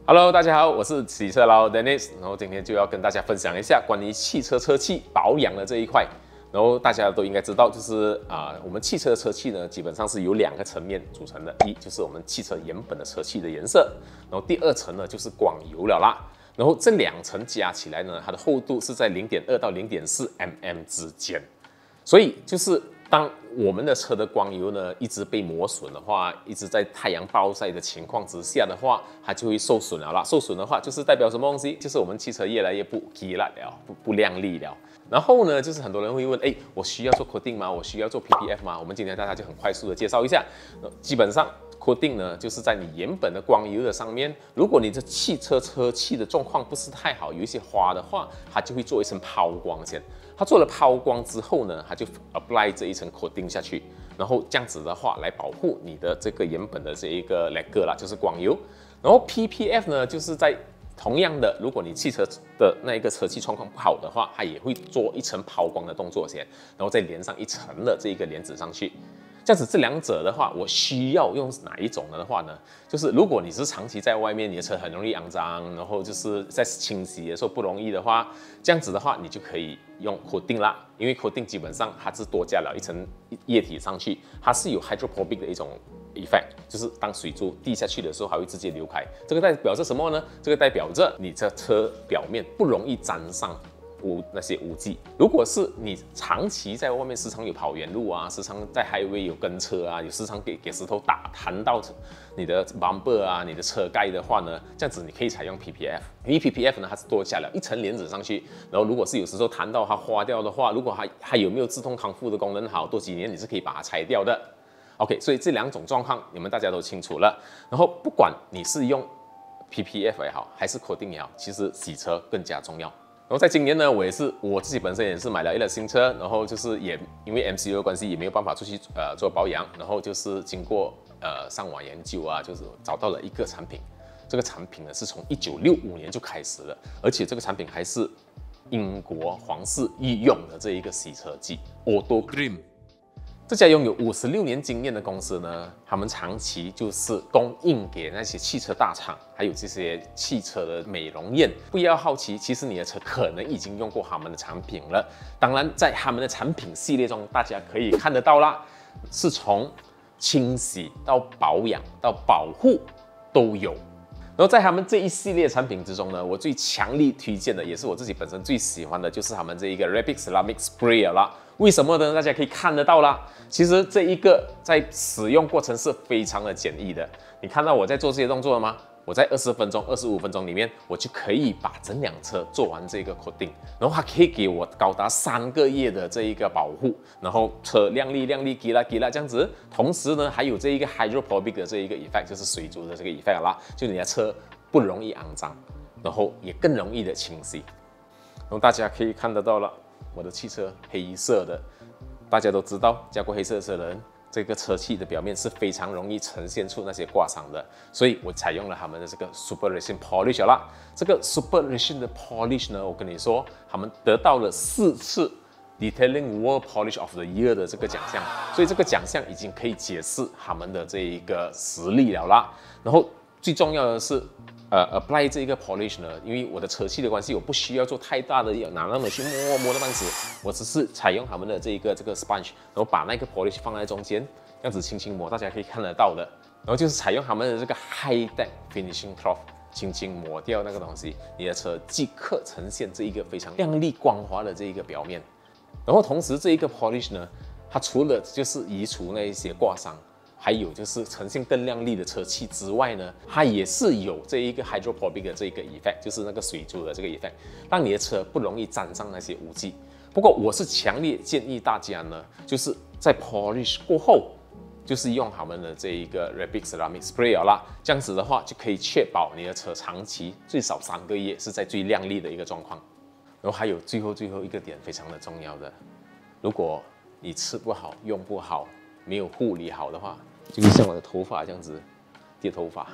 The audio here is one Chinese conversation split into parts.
Hello， 大家好，我是洗车佬 Dennis， 然后今天就要跟大家分享一下关于汽车车漆保养的这一块。然后大家都应该知道，就是我们汽车的车漆呢，基本上是由2个层面组成的，一就是我们汽车原本的车漆的颜色，然后第2层呢就是光油了啦。然后这2层加起来呢，它的厚度是在0.2到0.4 mm 之间，所以就是当我们的车的光油呢一直被磨损的话，一直在太阳暴晒的情况之下的话，它就会受损了啦。受损的话，就是代表什么东西？就是我们汽车越来越不激辣了，不亮丽了。然后呢，就是很多人会问，我需要做 coating 吗？我需要做 PPF 吗？我们今天大家就很快速的介绍一下。基本上 coating 呢，就是在你原本的光油的上面，如果你的汽车车漆的状况不是太好，有一些花的话，它就会做一层抛光先。它做了抛光之后呢，它就 apply 这一层 coating 下去，然后这样子的话来保护你的这个原本的这一个 lacquer 啦，就是光油。然后 PPF 呢，就是在同样的，如果你汽车的那一个车漆状况不好的话，它也会做一层抛光的动作先，然后再连上一层的这一个帘子上去。这样子，这2者的话，我需要用哪一种的话呢？就是如果你是长期在外面，你的车很容易肮脏，然后就是在清洗的时候不容易的话，这样子的话，你就可以用 coating 啦。因为 coating 基本上它是多加了一层液体上去，它是有 hydrophobic 的一种 effect， 就是当水珠滴下去的时候，它会直接流开。这个代表着什么呢？这个代表着你的车表面不容易沾上那些污迹。如果是你长期在外面，时常有跑远路啊，时常在 highway 有跟车啊，有时常给石头弹到你的 bumper 啊，你的车盖的话呢，这样子你可以采用 PPF。因为 PPF 呢，它是多加了一层帘子上去，然后如果是有时候弹到它花掉的话，如果还有没有自动康复的功能好，多几年你是可以把它拆掉的。OK， 所以这2种状况你们大家都清楚了。然后不管你是用 PPF 也好，还是 coating 也好，其实洗车更加重要。然后在今年呢，我自己本身也是买了一辆新车，然后就是也因为 MCU 的关系，也没有办法出去做保养，然后就是经过上网研究啊，就是找到了一个产品。这个产品呢是从1965年就开始了，而且这个产品还是英国皇室御用的这一个洗车剂 Auto Cream。这家拥有56年经验的公司呢，他们长期就是供应给那些汽车大厂，还有这些汽车的美容院。不要好奇，其实你的车可能已经用过他们的产品了。当然，在他们的产品系列中，大家可以看得到啦，是从清洗到保养到保护都有。然后在他们这一系列产品之中呢，我最强力推荐的，也是我自己本身最喜欢的，就是他们这一个 Rapid Ceramic Sprayer 啦。为什么呢？大家可以看得到啦。其实这一个在使用过程是非常的简易的。你看到我在做这些动作了吗？我在20分钟、25分钟里面，我就可以把整辆车做完这个 coating， 然后它可以给我高达3个月的这一个保护，然后车亮丽、给啦这样子。同时呢，还有这一个 hydrophobic 的这一个 effect， 就是水珠的这个 effect 啦，就你的车不容易肮脏，然后也更容易的清洗。然后大家可以看得到了。我的汽车黑色的，大家都知道，驾过黑色车的人，这个车漆的表面是非常容易呈现出那些刮伤的，所以我采用了他们的这个 Super Resin Polish 啦。这个 Super Resin 的 Polish 呢，我跟你说，他们得到了4次 Detailing World Polish of the Year 的这个奖项，所以这个奖项已经可以解释他们的这一个实力了啦。然后最重要的是。apply 这一个 polish 呢，因为我的车漆的关系，我不需要做太大的拿那么去磨的半死，我只是采用他们的这个 sponge， 然后把那个 polish 放在中间，这样子轻轻磨，大家可以看得到的。然后就是采用他们的这个 high tech finishing cloth， 轻轻磨掉那个东西，你的车即刻呈现这一个非常亮丽光滑的这一个表面。然后同时这一个 polish 呢，它除了就是移除那一些刮伤。还有就是呈现更亮丽的车漆之外呢，它也是有这一个 hydrophobic 的这个 effect， 就是那个水珠的这个 effect， 让你的车不容易沾上那些污迹。不过我是强烈建议大家呢，就是在 polish 过后，就是用他们的这一个 Rapid Ceramic Sprayer 啦，这样子的话就可以确保你的车长期最少3个月是在最亮丽的一个状况。然后还有最后一个点非常的重要的，如果你吃不好、用不好、没有护理好的话，就是像我的头发这样子掉头发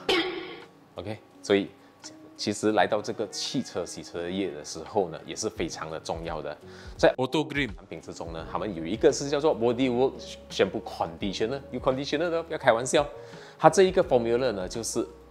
，OK， 所以其实来到这个汽车洗车业的时候呢，也是非常的重要的。在 Auto Cream 产品之中呢，他们有一个是叫做 Bodywork Shampoo Conditioner， 有 Conditioner 的不要开玩笑，它这一个 formula 呢，就是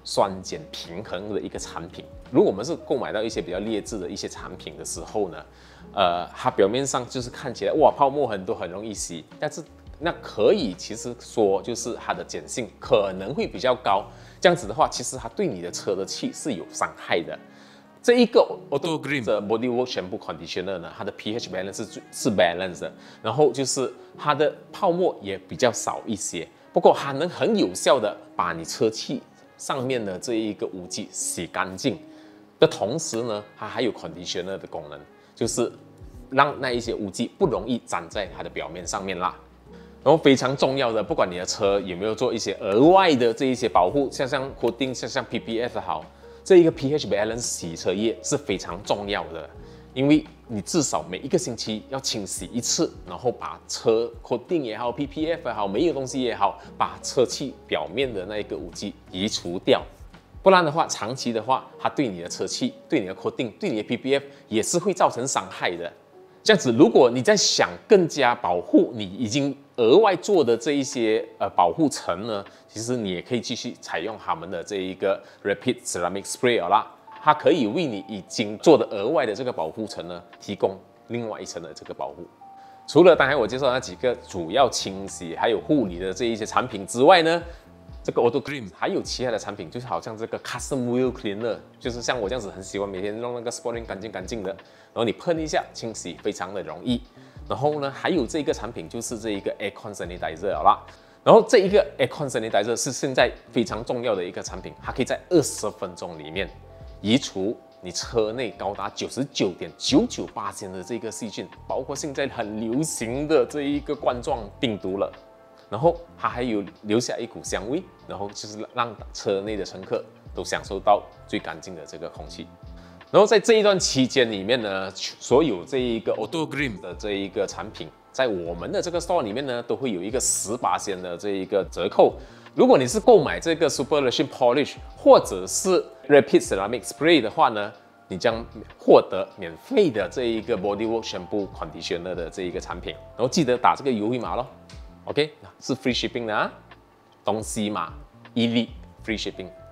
酸碱平衡的一个产品。如果我们是购买到一些比较劣质的一些产品的时候呢，它表面上就是看起来哇泡沫很多，很容易洗，但是那可以其实说就是它的碱性可能会比较高，这样子的话，其实它对你的车的气是有伤害的。这一个 Autogreen 的 Body Wash Shampoo Conditioner 呢，它的 pH balance 是 balance 的，然后就是它的泡沫也比较少一些，不过它能很有效的把你车气上面的这一个污迹洗干净的同时呢，它还有 conditioner 的功能，就是让那一些污迹不容易粘在它的表面上面啦。然后非常重要的，不管你的车有没有做一些额外的这一些保护，像coating，像 PPF 好。这一个 pH balance 洗车液是非常重要的，因为你至少每一个星期要清洗一次，然后把车 coating 也好 ，PPF 也好，没有东西也好，把车气表面的那一个污迹移除掉。不然的话，长期的话，它对你的车气、对你的 coating、对你的 PPF 也是会造成伤害的。这样子，如果你在想更加保护你已经额外做的这一些保护层呢，其实你也可以继续采用他们的这一个 Rapid Ceramic Sprayer 啦，它可以为你已经做的额外的这个保护层呢，提供另外一层的这个保护。除了刚才我介绍那几个主要清洗还有护理的这一些产品之外呢，这个 Autogreen 还有其他的产品，就是好像这个 Custom Wheel Cleaner， 就是像我这样子很喜欢每天弄那个 Sport Ring 干净的，然后你喷一下清洗非常的容易。然后呢，还有这个产品就是这一个 Aircon Sanitizer 啦。然后这一个 Aircon Sanitizer 是现在非常重要的一个产品，它可以在20分钟里面移除你车内高达99.99%的这个细菌，包括现在很流行的这一个冠状病毒了。然后它还有留下一股香味，然后就是让车内的乘客都享受到最干净的这个空气。然后在这一段期间里面呢，所有这一个 Autogreen 的这一个产品，在我们的这个 store 里面呢，都会有一个10%的这一个折扣。如果你是购买这个 Super Lotion Polish 或者是 Rapid Ceramic Spray 的话呢，你将获得免费的这一个 Body Wash Shampoo Conditioner 的这一个产品。然后记得打这个优惠码咯 ，OK， 是 free shipping 的啊，东西嘛，1粒 free shipping。